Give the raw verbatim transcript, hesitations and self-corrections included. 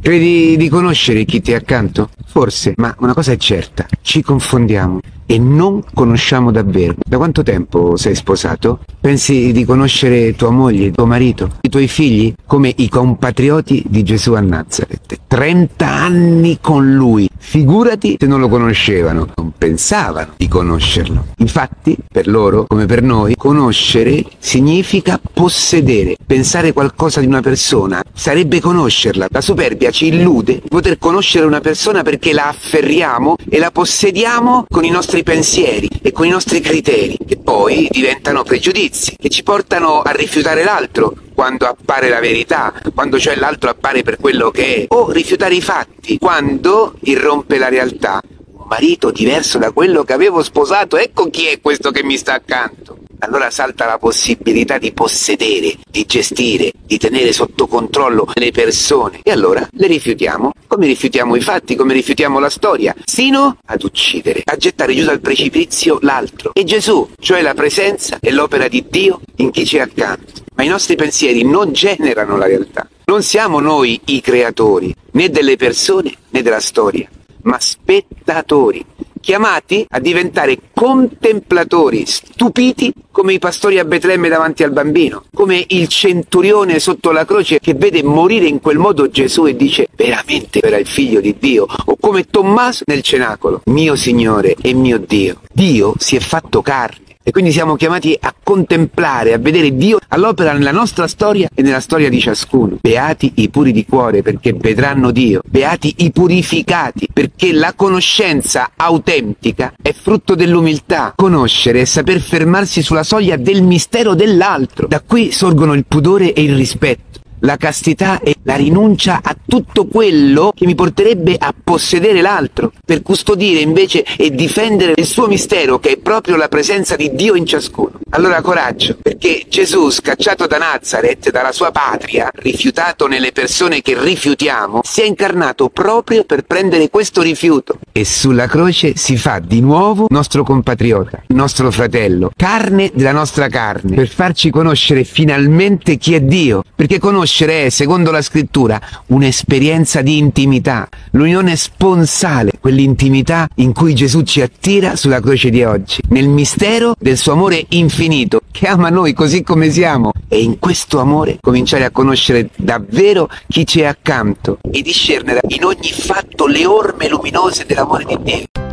Credi di conoscere chi ti è accanto? Forse, ma una cosa è certa, ci confondiamo e non conosciamo davvero. Da quanto tempo sei sposato? Pensi di conoscere tua moglie, tuo marito, i tuoi figli come i compatrioti di Gesù a Nazareth? trenta anni con lui. Figurati se non lo conoscevano, non pensavano di conoscerlo. Infatti, per loro, come per noi, conoscere significa possedere. Pensare qualcosa di una persona sarebbe conoscerla. La superbia ci illude di poter conoscere una persona perché la afferriamo e la possediamo con i nostri pensieri e con i nostri criteri, che poi diventano pregiudizi, che ci portano a rifiutare l'altro quando appare la verità, quando cioè l'altro appare per quello che è, o rifiutare i fatti, quando irrompe la realtà. Un marito diverso da quello che avevo sposato, ecco chi è questo che mi sta accanto. Allora salta la possibilità di possedere, di gestire, di tenere sotto controllo le persone. E allora le rifiutiamo, come rifiutiamo i fatti, come rifiutiamo la storia, sino ad uccidere, a gettare giù dal precipizio l'altro. E Gesù, cioè la presenza e l'opera di Dio in chi ci è accanto. Ma i nostri pensieri non generano la realtà. Non siamo noi i creatori, né delle persone né della storia, ma spettatori, chiamati a diventare contemplatori, stupiti come i pastori a Betlemme davanti al bambino, come il centurione sotto la croce che vede morire in quel modo Gesù e dice veramente era il figlio di Dio, o come Tommaso nel cenacolo, mio Signore e mio Dio. Dio si è fatto carne. E quindi siamo chiamati a contemplare, a vedere Dio all'opera nella nostra storia e nella storia di ciascuno. Beati i puri di cuore perché vedranno Dio. Beati i purificati perché la conoscenza autentica è frutto dell'umiltà. Conoscere è saper fermarsi sulla soglia del mistero dell'altro. Da qui sorgono il pudore e il rispetto. La castità è la rinuncia a tutto quello che mi porterebbe a possedere l'altro, per custodire invece e difendere il suo mistero, che è proprio la presenza di Dio in ciascuno. Allora coraggio, perché Gesù, scacciato da Nazareth, dalla sua patria, rifiutato nelle persone che rifiutiamo, si è incarnato proprio per prendere questo rifiuto. E sulla croce si fa di nuovo nostro compatriota, nostro fratello, carne della nostra carne, per farci conoscere finalmente chi è Dio, perché conoscere è, secondo la scrittura, un'esperienza di intimità, l'unione sponsale, quell'intimità in cui Gesù ci attira sulla croce di oggi, nel mistero del suo amore infinito, che ama noi così come siamo, e in questo amore cominciare a conoscere davvero chi ci è accanto e discernere in ogni fatto le orme luminose dell'amore di Dio.